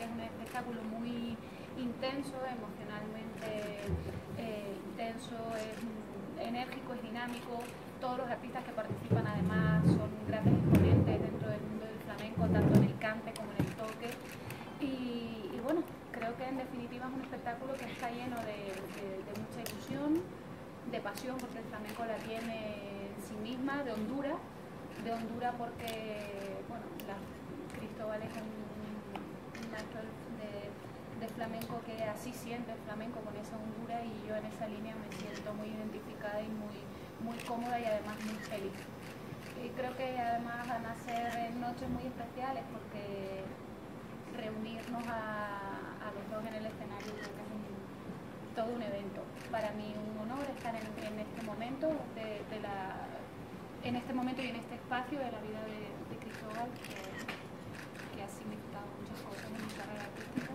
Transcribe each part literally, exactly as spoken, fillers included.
Es un espectáculo muy intenso, emocionalmente eh, intenso, es enérgico, es dinámico. Todos los artistas que participan además son grandes exponentes dentro del mundo del flamenco, tanto en el cante como en el toque. Y, y bueno, creo que en definitiva es un espectáculo que está lleno de, de, de mucha ilusión, de pasión, porque el flamenco la tiene en sí misma, de Honduras, de Honduras porque, bueno, la, Cristóbal es un, un maestro de, de flamenco que así siente el flamenco con esa Honduras, y yo en esa línea me siento muy identificada y muy, muy cómoda y además muy feliz. Y creo que además van a ser noches muy especiales porque reunirnos a, a los dos en el escenario creo que es un, todo un evento. Para mí un honor estar en, en este momento de, de la, en este momento y en este espacio de la vida de, de Cristóbal, que, que ha significado muchas cosas en mi carrera artística.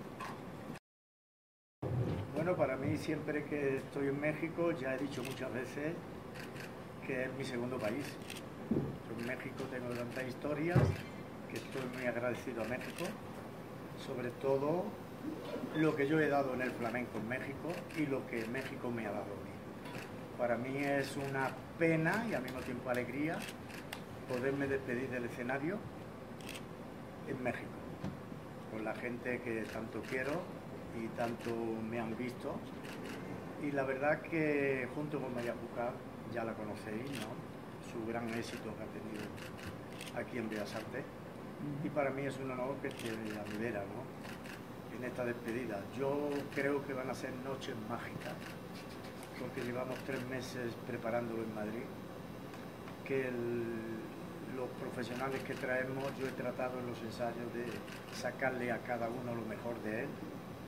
Y... Bueno, para mí siempre que estoy en México, ya he dicho muchas veces que es mi segundo país. Yo en México tengo tantas historias que estoy muy agradecido a México, sobre todo lo que yo he dado en el flamenco en México y lo que México me ha dado a mí. Para mí es una pena y al mismo tiempo alegría poderme despedir del escenario en México, con la gente que tanto quiero y tanto me han visto. Y la verdad que junto con María Pucá, ya la conocéis, ¿no? Su gran éxito que ha tenido aquí en Bellas Artes. Y para mí es un honor que esté a mi vera, ¿no? En esta despedida. Yo creo que van a ser noches mágicas, porque llevamos tres meses preparándolo en Madrid, que el, los profesionales que traemos, yo he tratado en los ensayos de sacarle a cada uno lo mejor de él,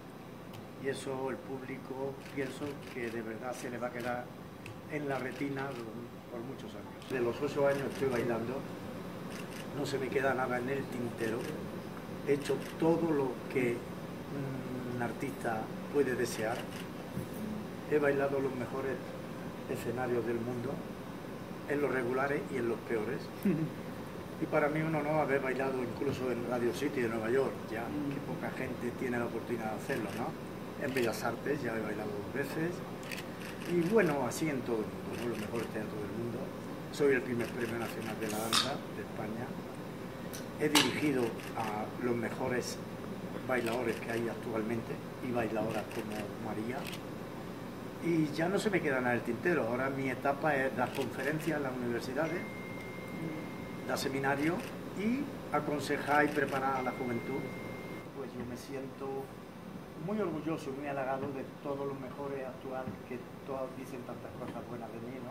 y eso el público pienso que de verdad se le va a quedar en la retina por muchos años. De los ocho años estoy bailando, no se me queda nada en el tintero, he hecho todo lo que un artista puede desear, he bailado los mejores escenarios del mundo, en los regulares y en los peores. Y para mí un honor haber bailado incluso en Radio City de Nueva York, ya que poca gente tiene la oportunidad de hacerlo, ¿no? En Bellas Artes ya he bailado dos veces. Y bueno, así en todo el mundo, ¿no? Los mejores teatros del mundo. Soy el primer Premio Nacional de la Danza de España. He dirigido a los mejores bailadores que hay actualmente y bailadoras como María. Y ya no se me queda nada en el tintero. Ahora mi etapa es dar conferencias en las universidades, dar seminarios y aconsejar y preparar a la juventud. Pues yo me siento muy orgulloso y muy halagado de todos los mejores actuales que todos dicen tantas cosas buenas de mí, ¿no?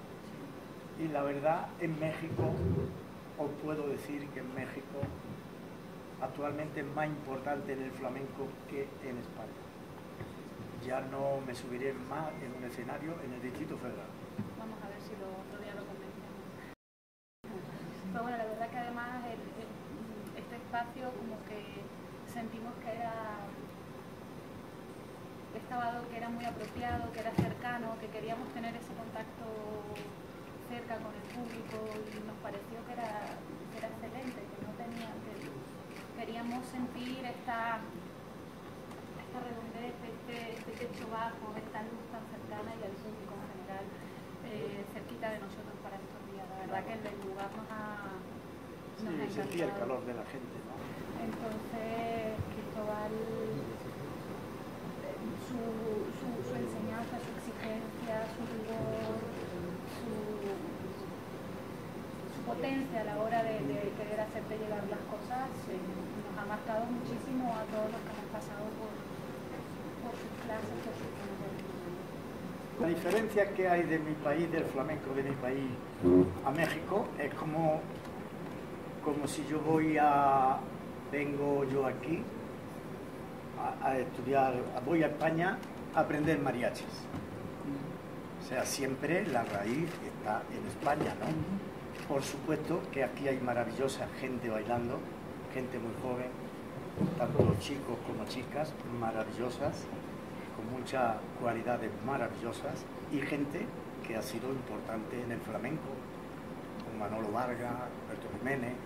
Y la verdad, en México, os puedo decir que en México actualmente es más importante en el flamenco que en España. Ya no me subiré más en un escenario en el Distrito Federal. Vamos a ver si lo otro día lo convencemos. Pero bueno, la verdad que además el, el, este espacio como que sentimos que era estaba, que era muy apropiado, que era cercano, que queríamos tener ese contacto cerca con el público, y nos pareció que era, que era excelente, que no tenía, que queríamos sentir esta esta redondez, este, este techo bajo, esta luz tan cercana y al público en general eh, cerquita de nosotros para estos días. La verdad que el lugar nos ha, nos sí, ha encantado. Sentí el calor de la gente, ¿no? Entonces, Cristóbal, su, su, su enseñanza, su exigencia, su rigor, su, su potencia a la hora de, de querer hacerte llegar las cosas, eh, nos ha marcado muchísimo a todos los que hemos pasado por por sus clases, por sus clases. La diferencia que hay de mi país, del flamenco de mi país a México, es como, como si yo voy a, vengo yo aquí a, a estudiar, voy a España a aprender mariachis. O sea, siempre la raíz está en España, ¿no? Por supuesto que aquí hay maravillosa gente bailando, gente muy joven, tanto chicos como chicas, maravillosas, con muchas cualidades maravillosas, y gente que ha sido importante en el flamenco, como Manolo Vargas, Roberto Jiménez,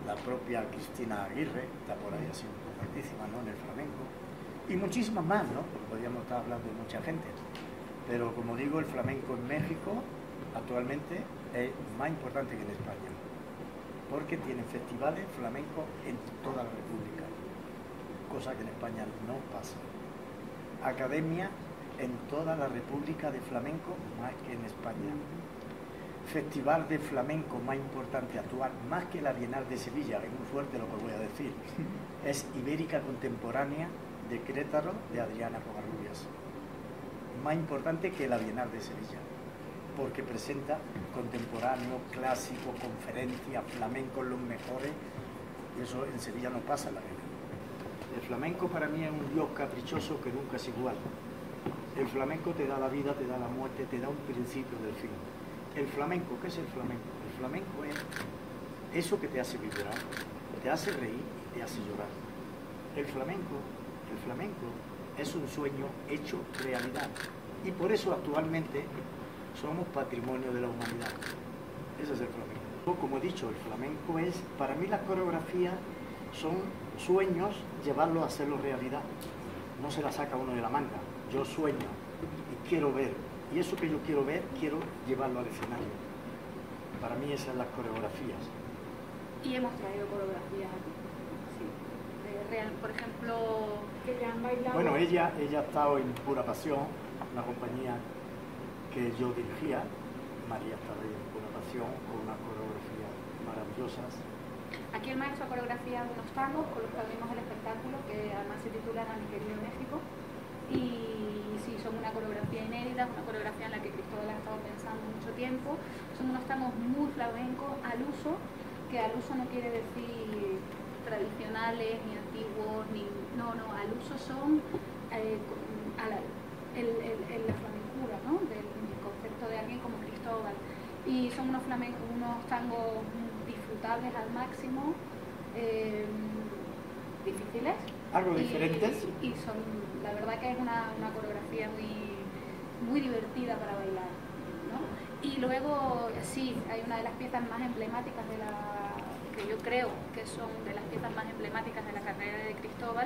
la propia Cristina Aguirre, está por ahí así importantísima, ¿no?, en el flamenco, y muchísimas más, ¿no?, porque podríamos estar hablando de mucha gente. Pero como digo, el flamenco en México actualmente es más importante que en España, porque tienen festivales flamencos en toda la República, cosa que en España no pasa. Academia en toda la República de Flamenco más que en España. Festival de flamenco más importante actual, más que la Bienal de Sevilla, es muy fuerte lo que voy a decir, es Ibérica Contemporánea de Querétaro de Adriana Covarrubias. Más importante que la Bienal de Sevilla, porque presenta contemporáneo, clásico, conferencias, flamencos los mejores, y eso en Sevilla no pasa en la Bienal. El flamenco para mí es un dios caprichoso que nunca es igual. El flamenco te da la vida, te da la muerte, te da un principio del fin. El flamenco, ¿qué es el flamenco? El flamenco es eso que te hace vibrar, te hace reír y te hace llorar. El flamenco, el flamenco es un sueño hecho realidad. Y por eso actualmente somos patrimonio de la humanidad. Ese es el flamenco. Como he dicho, el flamenco es, para mí las coreografías son sueños, llevarlos a hacerlo realidad. No se la saca uno de la manga. Yo sueño y quiero ver. Y eso que yo quiero ver, quiero llevarlo al escenario. Para mí esas son las coreografías. Y hemos traído coreografías aquí. Sí. De real, por ejemplo, que te han bailado. Bueno, ella, ella ha estado en Pura Pasión, una compañía que yo dirigía. María estaba ahí en Pura Pasión con unas coreografías maravillosas. Aquí el maestro coreografía unos tangos con los que abrimos el espectáculo, que además se titulan A mi querido México. Y sí, son una coreografía inédita, una coreografía en la que Cristóbal ha estado pensando mucho tiempo. Son unos tangos muy flamencos al uso, que al uso no quiere decir tradicionales, ni antiguos, ni... No, no, al uso son eh, a la, el, el, el, la flamencura, ¿no?, del, del concepto de alguien como Cristóbal. Y son unos flamencos, unos tangos disfrutables al máximo, eh, difíciles. Algo diferentes. Y, y son, la verdad que es una, una coreografía muy, muy divertida para bailar, ¿no? Y luego, sí, hay una de las piezas más emblemáticas de la, que yo creo que son de las piezas más emblemáticas de la carrera de Cristóbal,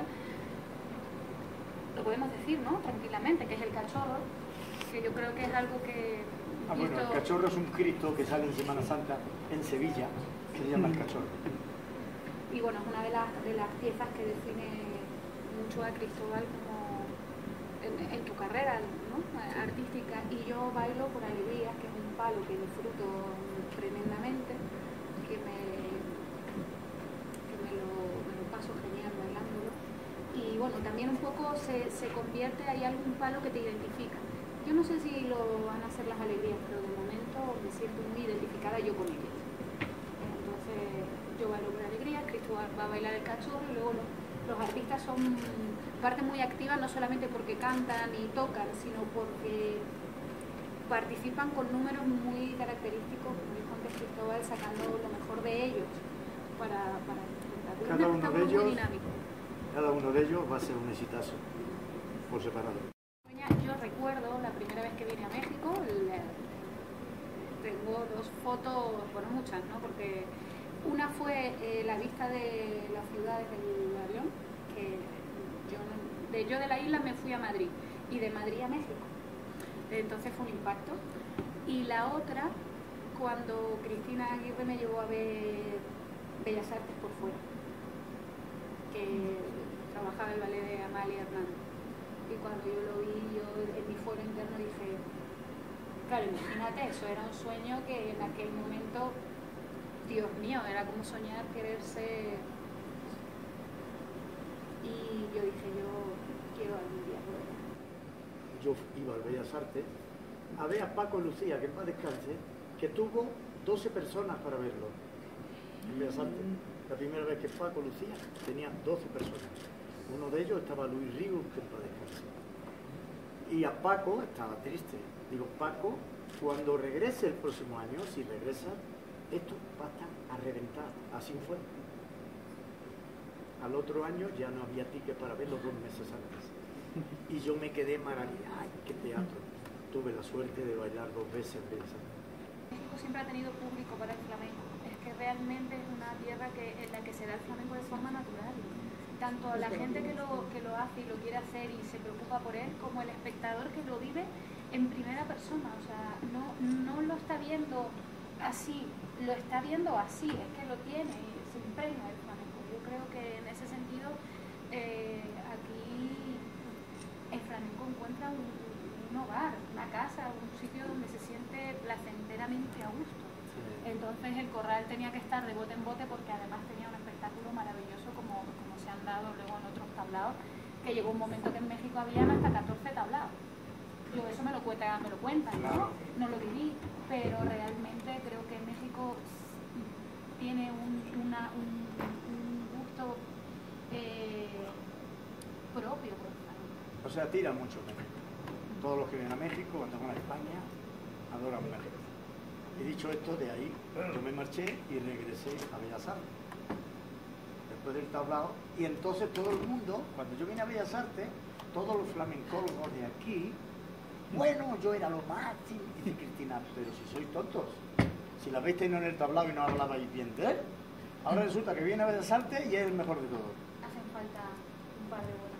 lo podemos decir, ¿no?, tranquilamente, que es el cachorro, que yo creo que es algo que... Ah, bueno, el cachorro es un Cristo que sale en Semana Santa en Sevilla, que se llama el cachorro. Y bueno, es una de las, de las piezas que define mucho a Cristóbal como en, en tu carrera, ¿no?, artística. Y yo bailo por alegría, que es un palo que disfruto tremendamente, que me, que me, lo, me lo paso genial bailándolo. Y bueno, también un poco se, se convierte, hay algún palo que te identifica. Yo no sé si lo van a hacer las alegrías, pero de momento me siento muy identificada yo con ellas. Entonces yo bailo por alegría, Cristóbal va a bailar el cachorro, y luego los, los artistas son parte muy activa, no solamente porque cantan y tocan, sino porque participan con números muy característicos, como dijo antes Cristóbal, sacando lo mejor de ellos para, para el cada uno de ellos, muy dinámico. Cada uno de ellos va a ser un exitazo por separado. Yo recuerdo la primera vez que vine a México, le, tengo dos fotos, bueno, muchas, ¿no?, porque una fue eh, la vista de la ciudad desde el avión, que yo de, yo de la isla me fui a Madrid, y de Madrid a México, entonces fue un impacto. Y la otra, cuando Cristina Aguirre me llevó a ver Bellas Artes por fuera, que trabajaba el ballet de Amalia Hernández. Y cuando yo lo vi, yo en mi foro interno dije, claro, imagínate, eso era un sueño que en aquel momento, Dios mío, era como soñar querer ser. Y yo dije, yo quiero algún día poder. Yo iba al Bellas Artes a ver a Paco Lucía, que en paz descanse, que tuvo doce personas para verlo en Bellas Artes. La primera vez que Paco Lucía tenía doce personas. Uno de ellos estaba Luis Ríos, que en paz descanse. Y a Paco estaba triste. Digo, Paco, cuando regrese el próximo año, si regresa, esto va a estar a reventar. Así fue. Al otro año ya no había ticket para verlo dos meses antes. Y yo me quedé maravillada. ¡Ay, qué teatro! Tuve la suerte de bailar dos veces en Bellas Artes. México siempre ha tenido público para el flamenco. Es que realmente es una tierra que, en la que se da el flamenco de forma natural. Tanto la gente que lo, que lo hace y lo quiere hacer y se preocupa por él, como el espectador que lo vive en primera persona. O sea, no, no lo está viendo así, lo está viendo así, es que lo tiene y se impregna el flamenco. Yo creo que en ese sentido eh, aquí el flamenco encuentra un, un hogar, una casa, un sitio donde se siente placenteramente a gusto. Entonces el corral tenía que estar de bote en bote porque además tenía un espectáculo maravilloso como, como se han dado luego en otros tablaos, que llegó un momento que en México habían hasta catorce tablaos. Yo eso me lo cuentan, me lo cuentan, ¿no? No lo viví, pero realmente creo que México tiene un, una, un, un gusto eh, propio por el flamenco. O sea, tira mucho México. Todos los que vienen a México, cuando van a España, adoran México. Y dicho esto, de ahí yo me marché y regresé a Bellas Artes, después del tablao, y entonces todo el mundo, cuando yo vine a Bellas Artes, todos los flamencólogos de aquí, bueno, yo era lo máximo, y dice Cristina, pero si sois tontos, si la habéis tenido en el tablao y no hablabais bien de él, ahora resulta que viene a Bellas Artes y es el mejor de todos. Hacen falta un par de buenos